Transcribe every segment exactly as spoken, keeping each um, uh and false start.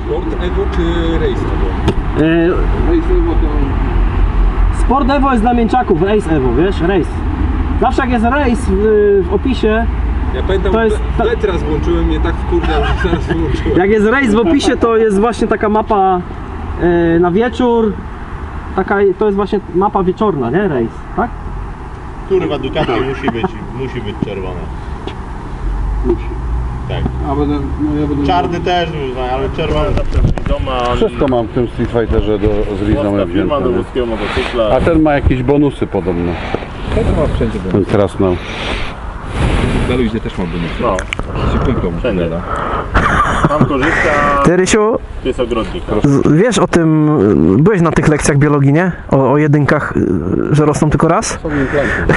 Sport Evo czy Race Evo? Yy, Race Evo to... Sport Evo jest dla mięczaków, Race Evo, wiesz? Race. Zawsze jak jest Race w, w opisie... Ja pamiętam, to jest, to... teraz włączyłem, mnie tak wkurwiał, że zaraz wyłączyłem. Jak jest Race w opisie, to jest właśnie taka mapa yy, na wieczór. Taka, to jest właśnie mapa wieczorna, nie? Race, tak? Kurwa, Ducati musi być, musi być czerwone. Musi. Tak. A będę, no ja będę... Czarny też był, ale czerwony zawsze z Wszystko mam w tym Street Fighterze do, z Rizomem firma do wzięte. wódzkiego motocykla. A ten ma jakieś bonusy podobno. Ten ma wszędzie Ten bonus. krasnał. Na luźnie też ma bonus. No, się kumplą wszędzie. Tam korzysta, Ty, Rysiu, jest ogrodnik. z- wiesz o tym, byłeś na tych lekcjach biologii, nie? O, o jedynkach, y, że rosną tylko raz? Są implanty.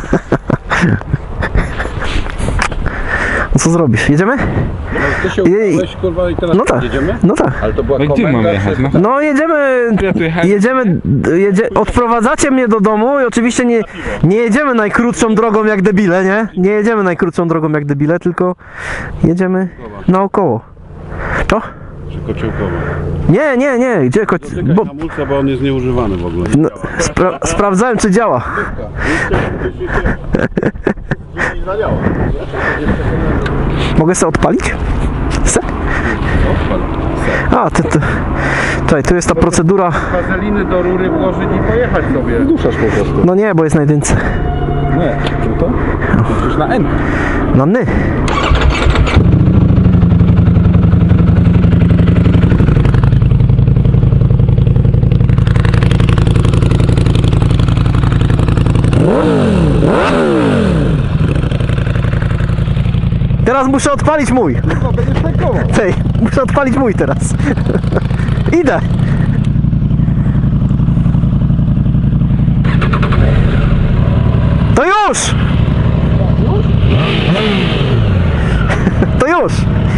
No co zrobisz? Jedziemy? No, ty się Jej. uczyłeś, kurwa, i teraz No tak. jedziemy? No tak. Ale to była No i ty komenda, mamy jechać, czy- no. No jedziemy, Ja tu jechałem. jedziemy, jedzie, odprowadzacie mnie do domu i oczywiście nie, nie jedziemy najkrótszą drogą jak debile, nie? Nie jedziemy najkrótszą drogą jak debile, tylko jedziemy naokoło. To? Czy kociołkowa? Nie, nie, nie, gdzie ko... Czekaj, Bo, hamulca, bo on jest nieużywany w ogóle. no, spra sprawdzałem czy działa. Nie zadziała. Mogę sobie odpalić? Se? A, to, to, tutaj, tu jest ta procedura. Wazeliny do rury włożyć i pojechać sobie. Duszasz po prostu. No nie, bo jest na jedynce. Nie, no to? To przecież na N. No ny. Teraz muszę odpalić mój. Tej, muszę odpalić mój teraz. Idę. To już! To już!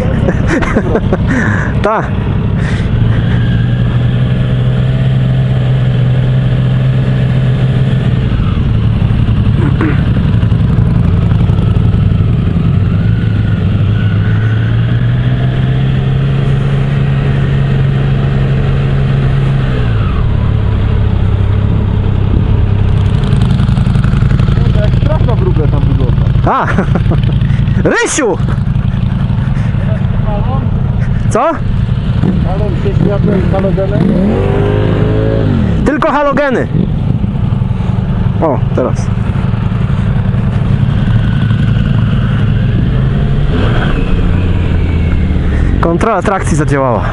Tak. A! Rysiu! Co? Halon się światłem halogenem? Tylko halogeny. O, teraz. Kontrola trakcji zadziałała.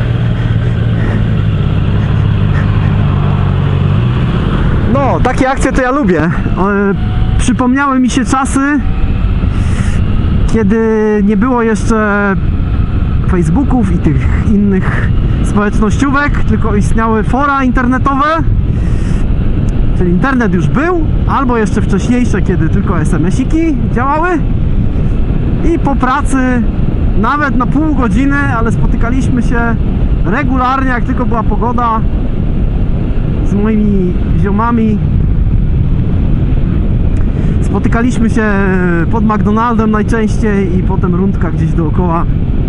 No, takie akcje to ja lubię. E, przypomniały mi się czasy, kiedy nie było jeszcze Facebooków i tych innych społecznościówek, tylko istniały fora internetowe. Czyli internet już był, albo jeszcze wcześniejsze, kiedy tylko es em esiki działały. I po pracy, nawet na pół godziny, ale spotykaliśmy się regularnie, jak tylko była pogoda, z moimi ziomami. Spotykaliśmy się pod McDonaldem najczęściej i potem rundka gdzieś dookoła.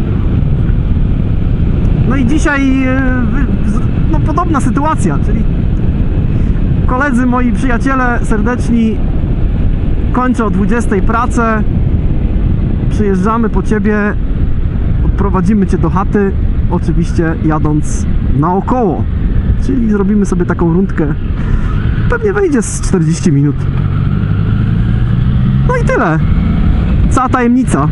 No i dzisiaj no, podobna sytuacja, czyli koledzy, moi przyjaciele serdeczni, kończę o dwudziestej pracę, przyjeżdżamy po ciebie, odprowadzimy cię do chaty, oczywiście jadąc naokoło, czyli zrobimy sobie taką rundkę, pewnie wejdzie z czterdzieści minut. No i tyle, cała tajemnica.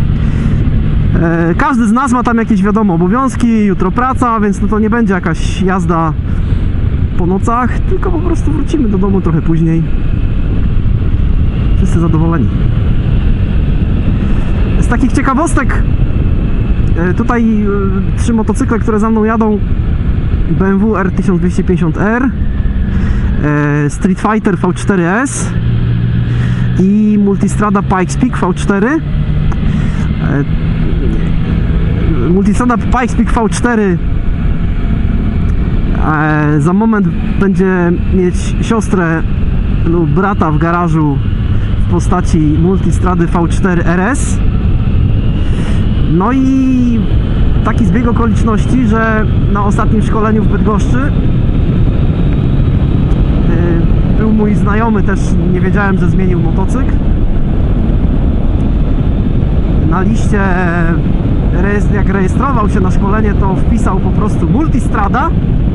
Każdy z nas ma tam jakieś, wiadomo, obowiązki, jutro praca, więc no to nie będzie jakaś jazda po nocach, tylko po prostu wrócimy do domu trochę później. Wszyscy zadowoleni. Z takich ciekawostek, tutaj trzy motocykle, które za mną jadą: B M W R tysiąc dwieście pięćdziesiąt R, Street Fighter V cztery S i Multistrada Pikes Peak V cztery. Multistrada Pikes Peak V cztery e, za moment będzie mieć siostrę lub brata w garażu w postaci Multistrady V cztery R S. No i taki zbieg okoliczności, że na ostatnim szkoleniu w Bydgoszczy był mój znajomy, też nie wiedziałem, że zmienił motocykl. Na liście, jak rejestrował się na szkolenie, to wpisał po prostu Multistrada.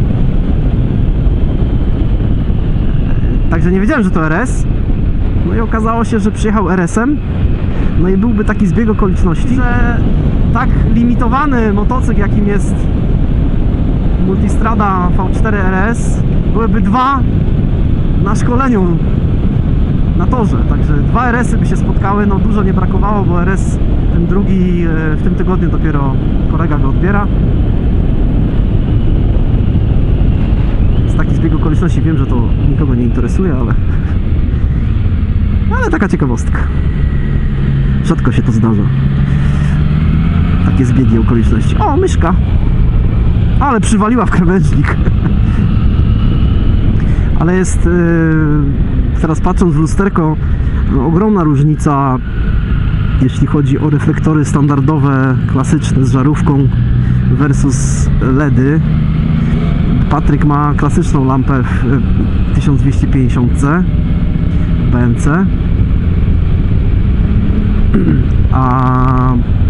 Także nie wiedziałem, że to R S. No i okazało się, że przyjechał R S-em. No i byłby taki zbieg okoliczności, że tak limitowany motocykl, jakim jest Multistrada V cztery R S, byłyby dwa na szkoleniu na torze, także dwa R S-y by się spotkały, no dużo nie brakowało, bo R S ten drugi w tym tygodniu dopiero kolega go odbiera. Jest taki zbieg okoliczności, wiem, że to nikogo nie interesuje, ale ale taka ciekawostka. Rzadko się to zdarza. Takie zbiegi okoliczności. O, myszka! Ale przywaliła w krawężnik. Ale jest, yy, teraz patrząc w lusterko, no, ogromna różnica, jeśli chodzi o reflektory standardowe, klasyczne z żarówką versus L E D y. Patryk ma klasyczną lampę w tysiąc dwieście pięćdziesiąt C B M C, a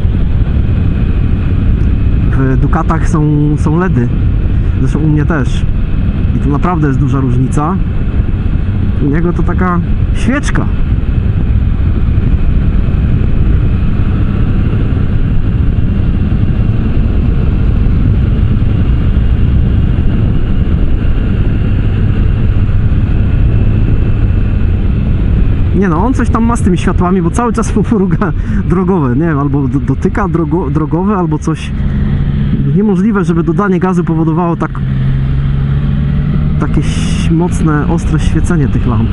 w Ducatach są, są L E D y. Zresztą u mnie też. I tu naprawdę jest duża różnica. U niego to taka świeczka. Nie no, on coś tam ma z tymi światłami, bo cały czas pomruga drogowe, nie wiem, albo do, dotyka drogo, drogowe, albo coś. Niemożliwe, żeby dodanie gazu powodowało tak takie mocne, ostre świecenie tych lamp.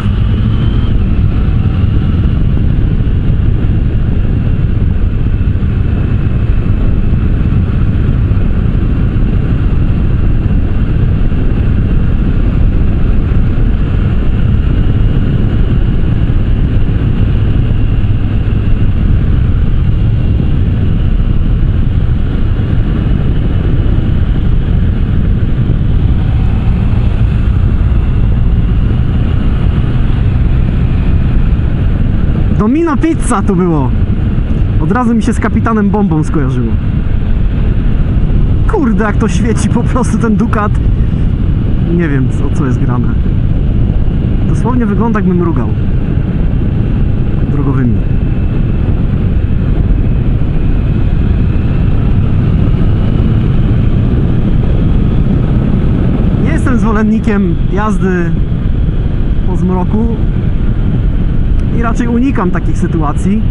Domino Pizza tu było. Od razu mi się z Kapitanem Bombą skojarzyło. Kurde, jak to świeci po prostu ten Ducat. Nie wiem, o co jest grane. Dosłownie wygląda, jakbym mrugał drogowymi. Nie jestem zwolennikiem jazdy po zmroku i raczej unikam takich sytuacji.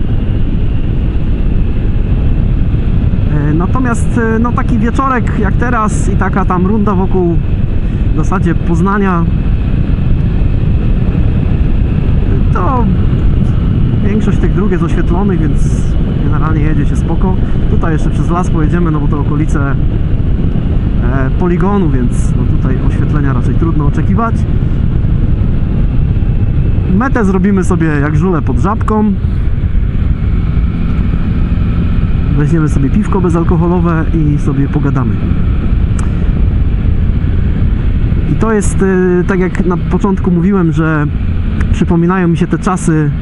Natomiast no, taki wieczorek jak teraz i taka tam runda wokół w zasadzie Poznania, to większość tych dróg jest oświetlonych, więc generalnie jedzie się spoko. Tutaj jeszcze przez las pojedziemy, no bo to okolice e, poligonu, więc no, tutaj oświetlenia raczej trudno oczekiwać. Metę zrobimy sobie jak żule pod Żabką. Weźmiemy sobie piwko bezalkoholowe i sobie pogadamy. I to jest, tak jak na początku mówiłem, że przypominają mi się te czasy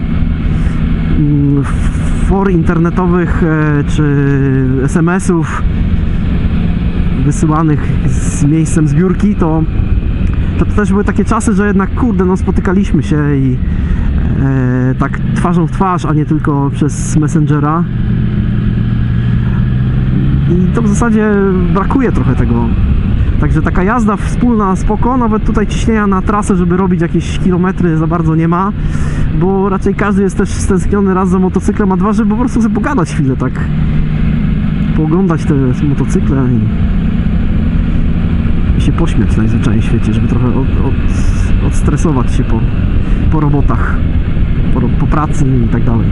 for internetowych czy es em esów wysyłanych z miejscem zbiórki, to, to też były takie czasy, że jednak kurde, no spotykaliśmy się i e, tak twarzą w twarz, a nie tylko przez Messengera. I to w zasadzie brakuje trochę tego. Także taka jazda wspólna spoko, nawet tutaj ciśnienia na trasę, żeby robić jakieś kilometry za bardzo nie ma, bo raczej każdy jest też stęskniony raz za motocyklem, a dwa, żeby po prostu sobie pogadać chwilę, tak pooglądać te motocykle i, i się pośmiać najzwyczajniej w świecie, żeby trochę od, od, odstresować się po, po robotach, po, po pracy i tak dalej.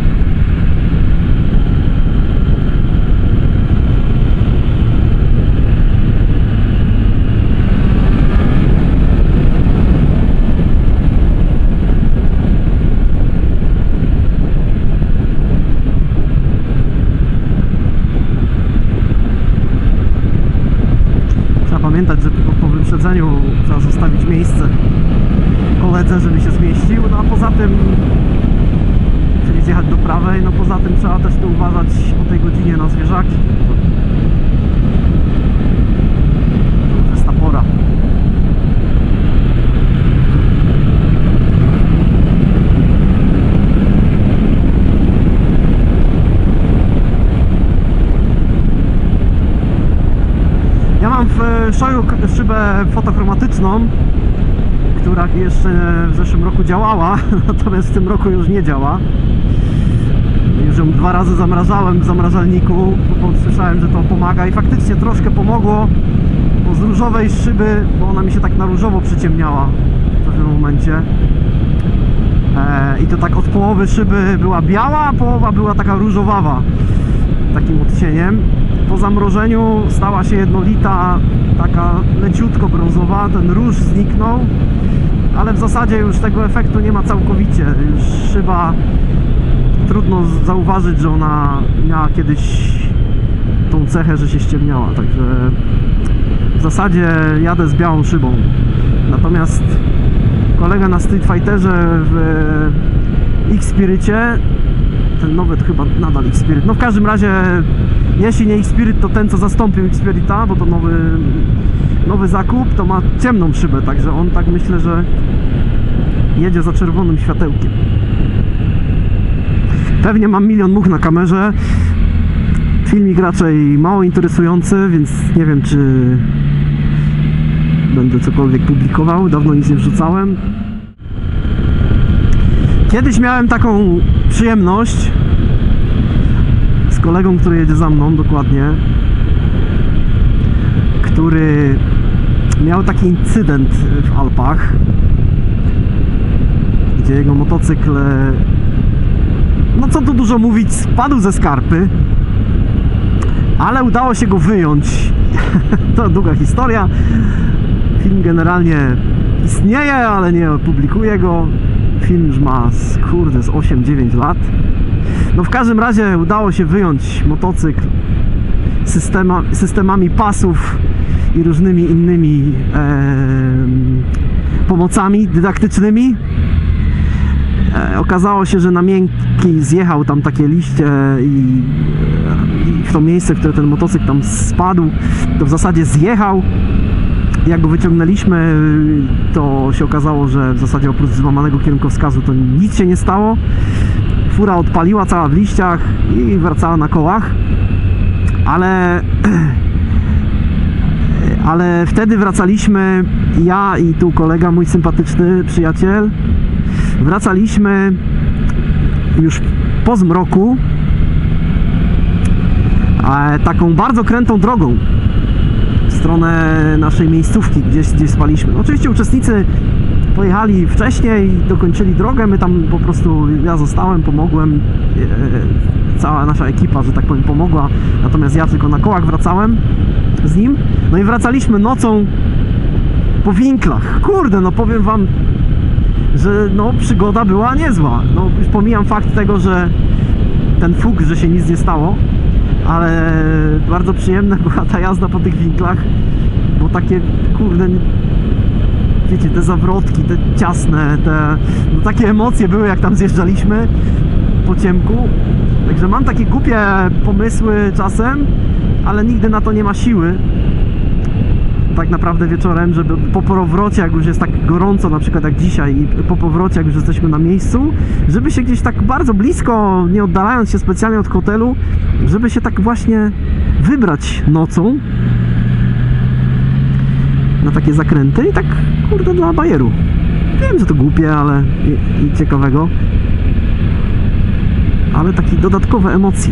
pamiętać, że po, po wyprzedzeniu trzeba zostawić miejsce koledze, żeby się zmieścił, no a poza tym czyli zjechać do prawej, no poza tym trzeba też tu uważać o tej godzinie na zwierzaki. To już jest ta pora. Ja mam w Szoju szybę fotochromatyczną, która jeszcze w zeszłym roku działała, natomiast w tym roku już nie działa. Już ją dwa razy zamrażałem w zamrażalniku, bo słyszałem, że to pomaga i faktycznie troszkę pomogło, bo z różowej szyby, bo ona mi się tak na różowo przyciemniała w pewnym momencie. E, I to tak od połowy szyby była biała, a połowa była taka różowawa, takim odcieniem. Po zamrożeniu stała się jednolita, taka leciutko brązowa, ten róż zniknął, ale w zasadzie już tego efektu nie ma całkowicie. Już szyba, trudno zauważyć, że ona miała kiedyś tą cechę, że się ściemniała, także w zasadzie jadę z białą szybą. Natomiast kolega na Street Fighterze w X-Spirycie, ten nowy to chyba nadal X-Spirit, no w każdym razie jeśli nie X-Spirit, to ten co zastąpił X-Spirita, bo to nowy, nowy zakup, to ma ciemną szybę, także on tak myślę, że jedzie za czerwonym światełkiem. Pewnie mam milion much na kamerze. Filmik raczej mało interesujący, więc nie wiem, czy będę cokolwiek publikował. Dawno nic nie wrzucałem. Kiedyś miałem taką przyjemność z kolegą, który jedzie za mną dokładnie, który miał taki incydent w Alpach, gdzie jego motocykl, no co tu dużo mówić, spadł ze skarpy, ale udało się go wyjąć. To długa historia. Film generalnie istnieje, ale nie opublikuję go. Film już ma, kurde, z osiem dziewięć lat. No w każdym razie udało się wyjąć motocykl systema, systemami pasów i różnymi innymi e, pomocami dydaktycznymi. E, okazało się, że na miękki zjechał tam takie liście i, i w to miejsce, w które ten motocykl tam spadł, to w zasadzie zjechał. Jak go wyciągnęliśmy, to się okazało, że w zasadzie oprócz złamanego kierunkowskazu to nic się nie stało. Fura odpaliła cała w liściach i wracała na kołach, ale ale wtedy wracaliśmy, ja i tu kolega, mój sympatyczny przyjaciel, wracaliśmy już po zmroku taką bardzo krętą drogą w stronę naszej miejscówki, gdzieś, gdzieś spaliśmy. No, oczywiście uczestnicy pojechali wcześniej, dokończyli drogę, my tam po prostu, ja zostałem, pomogłem, cała nasza ekipa, że tak powiem, pomogła, natomiast ja tylko na kołach wracałem z nim. No i wracaliśmy nocą po winklach. Kurde, no powiem wam, że no przygoda była niezła. No już pomijam fakt tego, że ten fuk, że się nic nie stało, ale bardzo przyjemna była ta jazda po tych winklach, bo takie, kurde, wiecie, te zawrotki, te ciasne, te, no takie emocje były, jak tam zjeżdżaliśmy po ciemku. Także mam takie głupie pomysły czasem, ale nigdy na to nie ma siły. Tak naprawdę wieczorem, żeby po powrocie, jak już jest tak gorąco, na przykład jak dzisiaj, i po powrocie, jak już jesteśmy na miejscu, żeby się gdzieś tak bardzo blisko, nie oddalając się specjalnie od hotelu, żeby się tak właśnie wybrać nocą na takie zakręty i tak, kurde, dla bajeru. Wiem, że to głupie, ale i, i ciekawego, ale takie dodatkowe emocje.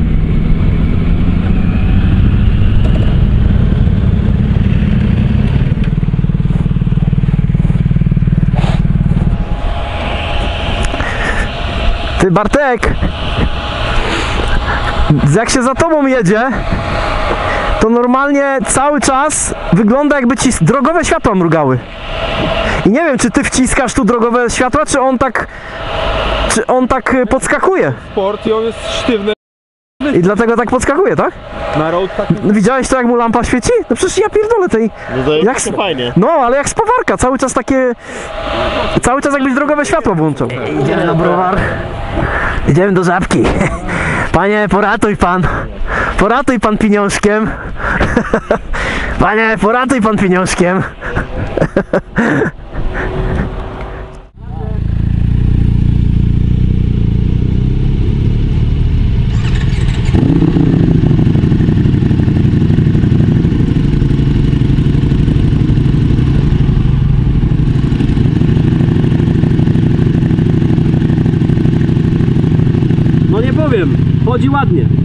Ty, Bartek, jak się za tobą jedzie, to normalnie cały czas wygląda, jakby ci drogowe światła mrugały. I nie wiem, czy ty wciskasz tu drogowe światła, czy on tak, czy on tak podskakuje. Sport i on jest sztywny. I dlatego tak podskakuje, tak? Na road tak? No, widziałeś to, jak mu lampa świeci? No przecież ja pierdolę tej... No to Jak jest s- fajnie. No, ale jak spawarka, cały czas takie... Cały czas jakbyś drogowe światło włączał. Idziemy na browar. Idziemy do Żabki. Panie, poratuj pan. Poratuj pan pieniążkiem. Panie, poratuj pan pieniążkiem. No nie powiem, chodzi ładnie.